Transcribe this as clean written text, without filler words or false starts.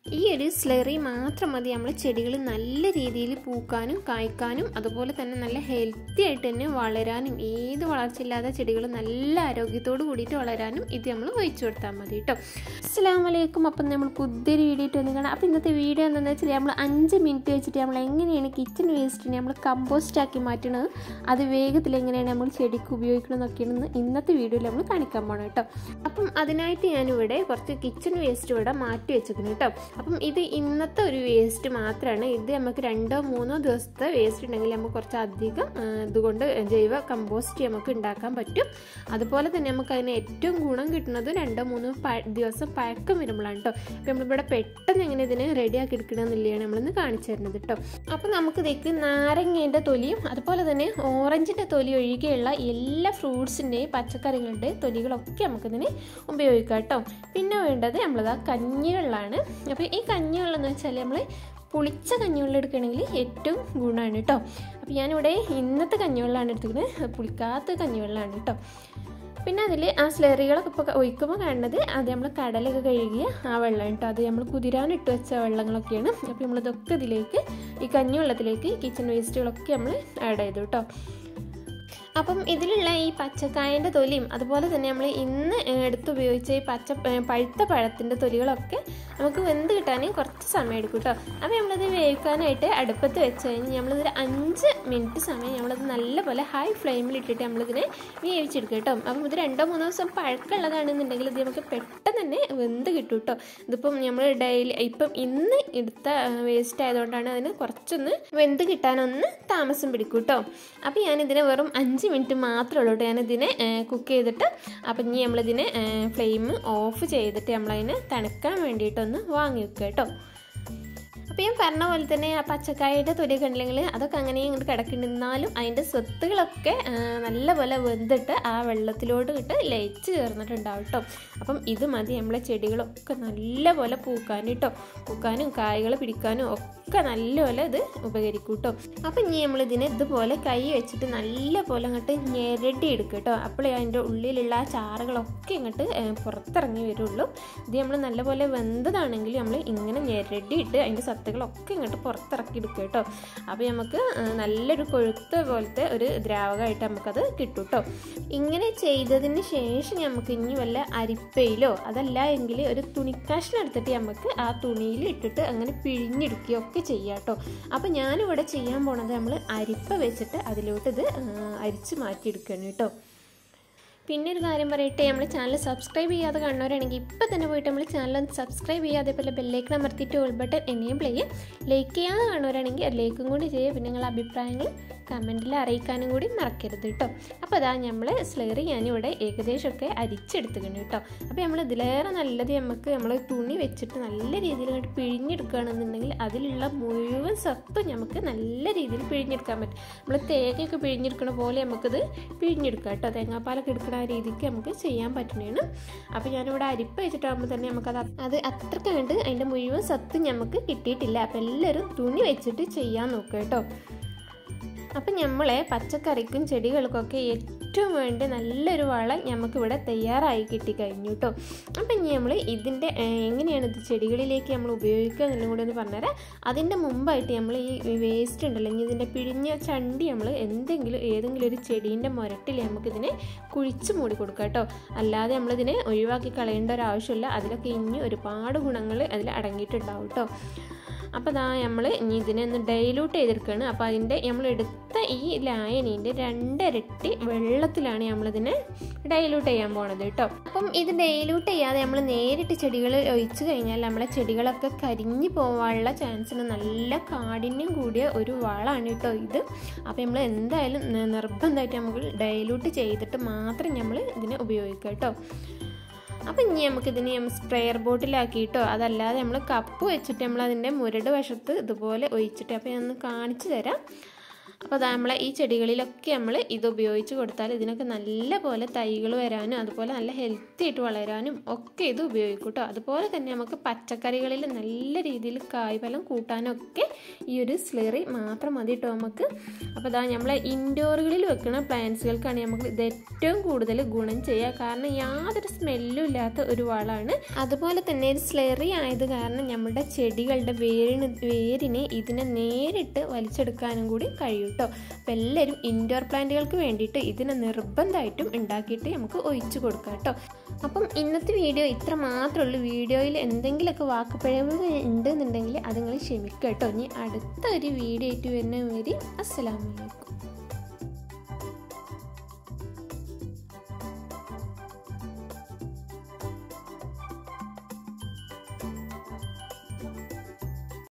ഈ ഒരു സ്ലറി മാത്രം മതി നമ്മൾ ചെടികൾ നല്ല രീതിയിൽ പൂക്കാനും കായ്ക്കാനും അതുപോലെ തന്നെ നല്ല ഹെൽത്തി ആയിട്ട് തന്നെ വളരാനും ഏത് വളർച്ചയില്ലാത്ത ചെടികൾ നല്ല ആരോഗ്യത്തോട് കൂടിയിട്ട് വളരാനും ഇത് നമ്മൾ ഒഴിച്ചു കൊടുത്താൽ മതി കേട്ടോ. അസ്സലാമു അലൈക്കും. അപ്പം നമ്മൾ പുതിയൊരു വീഡിയോ ഇട്ട് വന്ന് കാണാം. അപ്പോൾ ഇന്നത്തെ വീഡിയോ എന്താണെന്ന് വെച്ചാൽ നമ്മൾ 5 മിനിറ്റ് വെച്ചിട്ട് നമ്മൾ എങ്ങനെയാണ് കിച്ചൺ വേസ്റ്റിനെ നമ്മൾ കമ്പോസ്റ്റ് ആക്കി മാറ്റുന്നത്, അത് വേഗത്തിൽ എങ്ങനെയാണ് നമ്മൾ ചെടിക്ക് ഉപയോഗിക്കണമെന്നൊക്കെയാണ് ഇന്നത്തെ വീഡിയോയിൽ നമ്മൾ കാണിക്കാൻ പോകണം കേട്ടോ. അപ്പം അതിനായിട്ട് ഞാനിവിടെ കുറച്ച് കിച്ചൺ വേസ്റ്റ് ഇവിടെ മാറ്റി വെച്ചിരിക്കുന്നു കേട്ടോ. അപ്പം ഇത് ഇന്നത്തെ ഒരു വേസ്റ്റ് മാത്രമാണ്. ഇത് നമുക്ക് 2-3 ദിവസത്തെ വേസ്റ്റ് ഉണ്ടെങ്കിൽ നമുക്ക് കുറച്ച് അധികം ഇതുകൊണ്ട് ജൈവ കമ്പോസ്റ്റ് നമുക്ക് ഉണ്ടാക്കാൻ പറ്റും. അതുപോലെ തന്നെ നമുക്ക് അതിന് ഏറ്റവും ഗുണം കിട്ടുന്നത് 2-3 ദിവസം പഴക്കം വരുമ്പോഴാണ് കേട്ടോ. അപ്പം നമ്മളിവിടെ പെട്ടെന്ന് എങ്ങനെ ഇതിനെ റെഡിയാക്കി എടുക്കണമെന്നില്ലാണ് നമ്മളിന്ന് കാണിച്ചു തരുന്നത് കേട്ടോ. അപ്പം നമുക്കിതേക്ക് നാരങ്ങേൻ്റെ തൊലിയും അതുപോലെ തന്നെ ഓറഞ്ചിൻ്റെ തൊലി ഒഴികെയുള്ള എല്ലാ ഫ്രൂട്ട്സിൻ്റെയും പച്ചക്കറികളുടെയും തൊലികളൊക്കെ നമുക്കിതിന് ഉപയോഗിക്കാം കേട്ടോ. പിന്നെ വേണ്ടത് നമ്മളിതാ കഞ്ഞിവെള്ളമാണ്. അപ്പോൾ ഈ കഞ്ഞിവെള്ളം എന്ന് വെച്ചാൽ നമ്മൾ പുളിച്ച കഞ്ഞിവെള്ളം എടുക്കുകയാണെങ്കിൽ ഏറ്റവും ഗുണമാണ് കേട്ടോ. അപ്പോൾ ഞാനിവിടെ ഇന്നത്തെ കഞ്ഞിവെള്ളമാണ് എടുത്തിരിക്കുന്നത്, പുളിക്കാത്ത കഞ്ഞിവെള്ളമാണ് കേട്ടോ. പിന്നെ അതിൽ ആ സ്ലറികളൊക്കെ ഇപ്പോൾ ഒഴിക്കുമ്പോൾ കാണുന്നത് അത് നമ്മൾ കടലൊക്കെ കഴുകിയ ആ വെള്ളം കേട്ടോ. അത് നമ്മൾ കുതിരാനിട്ട് വെച്ച വെള്ളങ്ങളൊക്കെയാണ്. അപ്പോൾ നമ്മളിതൊക്കെ ഇതിലേക്ക് ഈ കഞ്ഞിവെള്ളത്തിലേക്ക് കിച്ചൺ വേസ്റ്റുകളൊക്കെ നമ്മൾ ആഡ് ചെയ്തു കേട്ടോ. അപ്പം ഇതിലുള്ള ഈ പച്ചക്കായൻ്റെ തൊലിയും അതുപോലെ തന്നെ നമ്മൾ ഇന്ന് എടുത്തുപയോഗിച്ച ഈ പഴുത്ത പഴത്തിൻ്റെ തൊലികളൊക്കെ നമുക്ക് വെന്ത് കിട്ടാൻ കുറച്ച് സമയം എടുക്കും കേട്ടോ. അപ്പോൾ നമ്മളിത് വേവിക്കാനായിട്ട് അടുപ്പത്ത് വെച്ച് കഴിഞ്ഞ് നമ്മളിതൊരു 5 മിനിറ്റ് സമയം നമ്മളിത് നല്ലപോലെ ഹൈ ഫ്ലെയിമിലിട്ടിട്ട് നമ്മളിതിനെ വേവിച്ചെടുക്കും കേട്ടോ. അപ്പം ഇത് 2-3 ദിവസം പഴക്കമുള്ളതാണെന്നുണ്ടെങ്കിൽ ഇത് നമുക്ക് പെട്ടെന്ന് തന്നെ വെന്ത് കിട്ടും കേട്ടോ. ഇതിപ്പം നമ്മൾ ഡെയിലി ഇപ്പം ഇന്ന് എടുത്ത വേസ്റ്റ് ആയതുകൊണ്ടാണ് അതിന് കുറച്ചൊന്ന് വെന്ത് കിട്ടാനൊന്ന് താമസം പിടിക്കും കേട്ടോ. അപ്പോൾ ഞാനിതിനെ വെറും 5 മിനിറ്റ് മാത്രമേ ഉള്ളൂ കേട്ടോ ഞാനിതിനെ കുക്ക് ചെയ്തിട്ട്. അപ്പം ഇനി നമ്മളിതിനെ ഫ്ലെയിം ഓഫ് ചെയ്തിട്ട് നമ്മളതിനെ തണുക്കാൻ വേണ്ടിയിട്ടൊന്ന് വാങ്ങി വെക്കുക കേട്ടോ. അപ്പോൾ ഞാൻ പറഞ്ഞ പോലെ തന്നെ ആ പച്ചക്കായയുടെ തൊലിയൊക്കെ ഉണ്ടെങ്കിൽ അതൊക്കെ അങ്ങനെ ഇങ്ങോട്ട് കിടക്കുന്നുണ്ടെന്നാലും അതിൻ്റെ സ്വത്തുകളൊക്കെ നല്ലപോലെ വെന്തിട്ട് ആ വെള്ളത്തിലോട്ട് ഇട്ട് ലയിച്ച് ചേർന്നിട്ടുണ്ടാവും കേട്ടോ. അപ്പം ഇത് മതി നമ്മളെ ചെടികളൊക്കെ നല്ലപോലെ പൂക്കാനും കായ്കൾ പിടിക്കാനും ഒക്കെ നല്ലപോലെ ഇത് ഉപകരിക്കും കേട്ടോ. അപ്പം ഇനി നമ്മളിതിനെ ഇതുപോലെ കൈ വെച്ചിട്ട് നല്ലപോലെ അങ്ങോട്ട് ഞെരടി എടുക്കുക കേട്ടോ. അപ്പോഴേ അതിൻ്റെ ഉള്ളിലുള്ള ആ ചാറുകളൊക്കെ ഇങ്ങോട്ട് പുറത്തിറങ്ങി വരുള്ളൂ. ഇത് നമ്മൾ നല്ലപോലെ വെന്തതാണെങ്കിൽ നമ്മൾ ഇങ്ങനെ ഞെരടിയിട്ട് അതിൻ്റെ സത്തുകളൊക്കെ ഇങ്ങോട്ട് പുറത്തിറക്കി എടുക്കുക കേട്ടോ. അപ്പോൾ നമുക്ക് നല്ലൊരു കൊഴുത്ത പോലത്തെ ഒരു ദ്രാവകമായിട്ട് നമുക്കത് കിട്ടും കേട്ടോ. ഇങ്ങനെ ചെയ്തതിന് ശേഷം നമുക്ക് ഇനി വല്ല അരിപ്പയിലോ അതല്ല എങ്കിൽ ഒരു തുണിക്കഷ്ണം എടുത്തിട്ട് നമുക്ക് ആ തുണിയിൽ ഇട്ടിട്ട് അങ്ങനെ പിഴിഞ്ഞെടുക്കുകയൊക്കെ ചെയ്യാം കേട്ടോ. അപ്പോൾ ഞാനിവിടെ ചെയ്യാൻ പോണത് നമ്മൾ അരിപ്പ വെച്ചിട്ട് അതിലോട്ട് ഇത് അരിച്ച് മാറ്റിയെടുക്കുകയാണ് കേട്ടോ. പിന്നെ ഒരു കാര്യം പറയട്ടെ, നമ്മൾ ചാനൽ സബ്സ്ക്രൈബ് ചെയ്യാതെ കാണുന്നവരാണെങ്കിൽ ഇപ്പം തന്നെ പോയിട്ട് നമ്മൾ ചാനൽ സബ്സ്ക്രൈബ് ചെയ്യുക, അതേപോലെ ബെല്ലൈക്കൺ അമർത്തിയിട്ട് ഓൾ ബട്ടൺ എനേബിൾ ചെയ്യുക. ലൈക്ക് ചെയ്യാതെ കാണുന്നവരാണെങ്കിൽ ലൈക്കും കൂടി ചെയ്യുക. പിന്നെ നിങ്ങളുടെ അഭിപ്രായങ്ങൾ കമൻറ്റിൽ അറിയിക്കാനും കൂടി മറക്കരുത് കേട്ടോ. അപ്പോൾ അതാ നമ്മൾ സ്ലറി ഞാനിവിടെ ഏകദേശമൊക്കെ അരിച്ചെടുത്തിട്ടുണ്ട് കേട്ടോ. അപ്പോൾ നമ്മൾ ഇതിലേറെ നല്ലത് നമ്മൾ തുണി വെച്ചിട്ട് നല്ല രീതിയിൽ അങ്ങോട്ട് പിഴിഞ്ഞെടുക്കുകയാണെന്നുണ്ടെങ്കിൽ അതിലുള്ള മുഴുവൻ സത്തും നമുക്ക് നല്ല രീതിയിൽ പിഴിഞ്ഞെടുക്കാൻ പറ്റും. നമ്മൾ തേങ്ങയൊക്കെ പിഴിഞ്ഞെടുക്കണ പോലെ നമുക്കിത് പിഴിഞ്ഞെടുക്കാം കേട്ടോ. തേങ്ങാപ്പാലൊക്കെ എടുക്കുന്ന ആ രീതിക്ക് നമുക്ക് ചെയ്യാൻ പറ്റുന്നതാണ്. അപ്പോൾ ഞാനിവിടെ അരിപ്പ വെച്ചിട്ടാകുമ്പോൾ തന്നെ നമുക്കത് അത്രയ്ക്ക് കണ്ട് അതിൻ്റെ മുഴുവൻ സത്ത് നമുക്ക് കിട്ടിയിട്ടില്ല. അപ്പോൾ എല്ലാവരും തുണി വെച്ചിട്ട് ചെയ്യാൻ നോക്കുക കേട്ടോ. അപ്പം നമ്മളെ പച്ചക്കറിക്കും ചെടികൾക്കൊക്കെ ഏറ്റവും വേണ്ട നല്ലൊരു വളം നമുക്കിവിടെ തയ്യാറായി കിട്ടിക്കഴിഞ്ഞു കേട്ടോ. അപ്പം ഇനി നമ്മൾ ഇതിൻ്റെ എങ്ങനെയാണ് ഇത് ചെടികളിലേക്ക് നമ്മൾ ഉപയോഗിക്കുക എന്നുള്ളത് കൂടി ഒന്ന് പറഞ്ഞുതരാം. അതിൻ്റെ മുമ്പായിട്ട് നമ്മൾ ഈ വേസ്റ്റ് ഉണ്ടല്ലോ, ഇനി ഇതിൻ്റെ പിഴിഞ്ഞ ചണ്ടി നമ്മൾ ഏതെങ്കിലും ഒരു ചെടീൻ്റെ മുരട്ടിൽ നമുക്കിതിനെ കുഴിച്ച് മൂടി കൊടുക്കുക കേട്ടോ. അല്ലാതെ നമ്മളിതിനെ ഒഴിവാക്കി കളയേണ്ട ഒരു ആവശ്യമില്ല. അതിലൊക്കെ ഇനി ഒരുപാട് ഗുണങ്ങൾ അതിൽ അടങ്ങിയിട്ടുണ്ടാവും കേട്ടോ. അപ്പോൾ അതാ നമ്മൾ ഇനി ഇതിനെ ഒന്ന് ഡൈലൂട്ട് ചെയ്തെടുക്കുകയാണ്. അപ്പോൾ അതിൻ്റെ നമ്മളെടുത്ത ഈ ലായനീൻ്റെ 2 ഇരട്ടി വെള്ളത്തിലാണ് നമ്മളിതിനെ ഡൈലൂട്ട് ചെയ്യാൻ പോണത് കേട്ടോ. അപ്പം ഇത് ഡൈലൂട്ട് ചെയ്യാതെ നമ്മൾ നേരിട്ട് ചെടികൾ ഒഴിച്ചു കഴിഞ്ഞാൽ നമ്മളെ ചെടികളൊക്കെ കരിഞ്ഞു പോകാനുള്ള ചാൻസിന് നല്ല കാഠിന്യം കൂടിയ ഒരു വളമാണ് കേട്ടോ ഇത്. അപ്പോൾ നമ്മൾ എന്തായാലും നിർബന്ധമായിട്ട് നമുക്ക് ഡൈലൂട്ട് ചെയ്തിട്ട് മാത്രം നമ്മൾ ഇതിനെ ഉപയോഗിക്കുക കേട്ടോ. അപ്പം ഇനി നമുക്കിതിനെ സ്പ്രെയർ ബോട്ടിലാക്കിയിട്ടോ അതല്ലാതെ നമ്മൾ കപ്പ് വെച്ചിട്ട് നമ്മളതിൻ്റെ മുരട് വശത്ത് ഇതുപോലെ ഒഴിച്ചിട്ട് അപ്പോൾ ഞാൻ ഒന്ന് കാണിച്ചു തരാം. അപ്പോൾ അത് നമ്മളെ ഈ ചെടികളിലൊക്കെ നമ്മൾ ഇത് ഉപയോഗിച്ച് കൊടുത്താൽ ഇതിനൊക്കെ നല്ല പോലെ തൈകൾ വരാനും അതുപോലെ നല്ല ഹെൽത്തി ആയിട്ട് വളരാനും ഒക്കെ ഇത് ഉപയോഗിക്കും കേട്ടോ. അതുപോലെ തന്നെ നമുക്ക് പച്ചക്കറികളിൽ നല്ല രീതിയിൽ കായ്ഫലം കൂട്ടാനും ഒക്കെ ഈ ഒരു സ്ലറി മാത്രം മതി കേട്ടോ നമുക്ക്. അപ്പോൾ അതാ നമ്മളെ ഇൻഡോറുകളിൽ വെക്കുന്ന പ്ലാന്റ്സുകൾക്കാണ് നമുക്ക് ഇത് ഏറ്റവും കൂടുതൽ ഗുണം ചെയ്യുക. കാരണം യാതൊരു സ്മെല്ലും ഇല്ലാത്ത ഒരു വളമാണ്. അതുപോലെ തന്നെ ഇത് സ്ലറി ആയത് കാരണം നമ്മുടെ ചെടികളുടെ വേരിനെ ഇതിനെ നേരിട്ട് വലിച്ചെടുക്കാനും കൂടി കഴിയും കേട്ടോ. അപ്പം എല്ലാവരും ഇൻഡോർ പ്ലാന്റുകൾക്ക് വേണ്ടിയിട്ട് ഇതിനെ നിർബന്ധമായിട്ടും ഉണ്ടാക്കിയിട്ട് നമുക്ക് ഒഴിച്ചു കൊടുക്കാം കേട്ടോ. അപ്പം ഇന്നത്തെ വീഡിയോ ഇത്ര മാത്രമേ ഉള്ളൂ. വീഡിയോയിൽ എന്തെങ്കിലുമൊക്കെ വാക്കുപിഴവുകൾ ഉണ്ടെന്നുണ്ടെങ്കിൽ അത് നിങ്ങൾ ക്ഷമിക്കുക കേട്ടോ. ഇനി അടുത്ത ഒരു വീഡിയോ ആയിട്ട് വരുന്ന വരെ അസ്സലാമു അലൈക്കും.